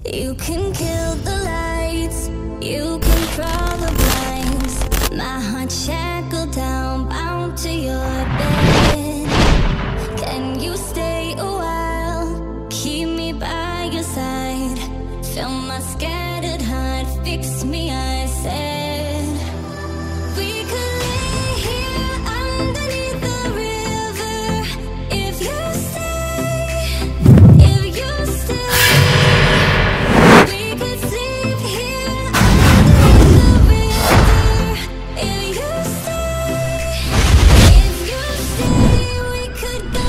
You can kill the lights, you can draw the blinds. My heart shackled down, bound to your bed. Can you stay a while? Keep me by your side. Fill my scattered heart, fix me, I said. We could lay here underneath the river. If you stay, if you stay. We could sleep here underneath the river. If you stay, if you stay, we could go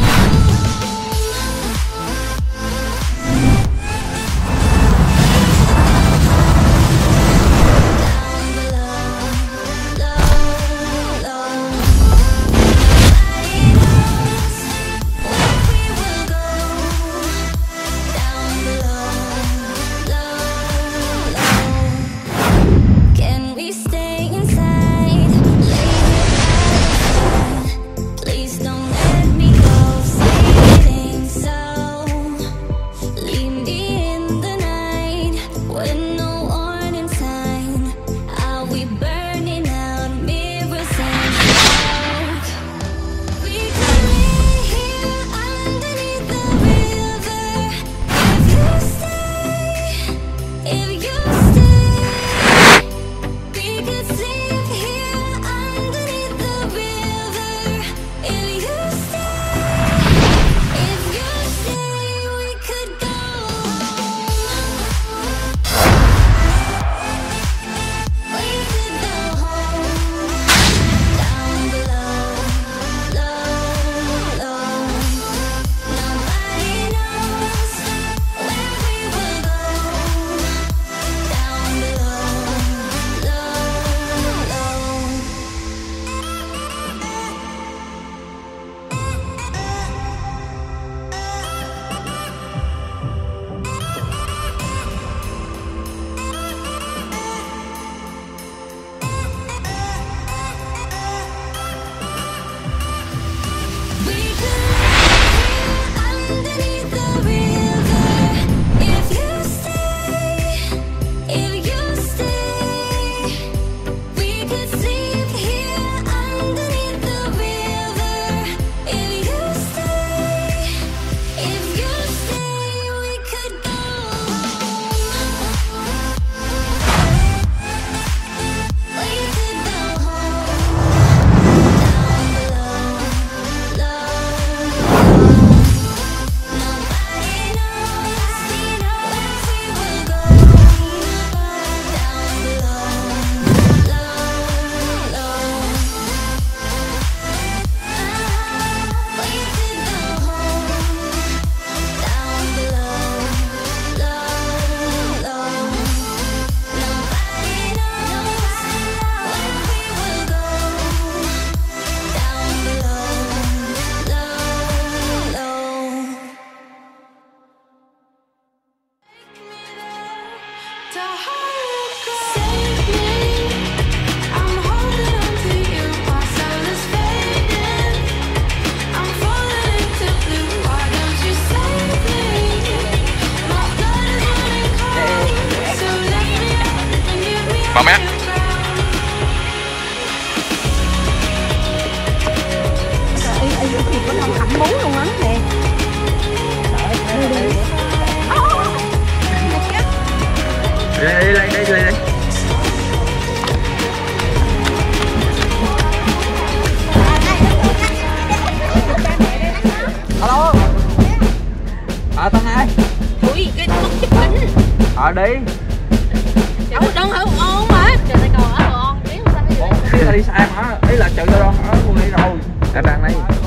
Bà mẹ. Có nông ẩm bún luôn á nè. Đi đây. Alo. Tao ai? Ui, cái con chụp hình. Đi. Đâu đơn hả con mà. Trời ơi còn ở con biết sao. Đi sai mà. Ý là trừ tao đâu ở luôn đi rồi. Đang đây.